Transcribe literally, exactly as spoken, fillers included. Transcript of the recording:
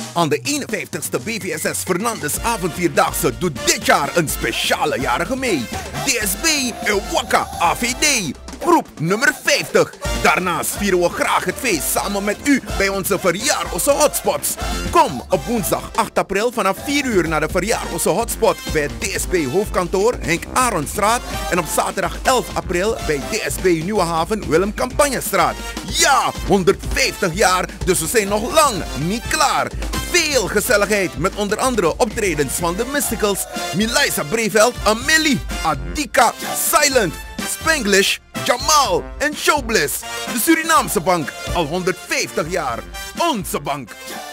Aan de eenenvijftigste B V S S Fernandes Avondvierdaagse doet dit jaar een speciale jarige mee. D S B Avd, groep nummer vijftig. Daarnaast vieren we graag het feest samen met u bij onze verjaarloze hotspots. Kom op woensdag acht april vanaf vier uur naar de verjaarloze hotspot bij het D S B hoofdkantoor Henk Aronstraat en op zaterdag elf april bij D S B Nieuwe Haven Willem Campagnestraat. Ja, honderdvijftig jaar, dus we zijn nog lang niet klaar. Veel gezelligheid met onder andere optredens van de Mysticals, Milaisa Breveld, Amelie, Adika, Silent, Spanglish, Jamal en Showbliss. De Surinaamse bank, al honderdvijftig jaar. Onze bank.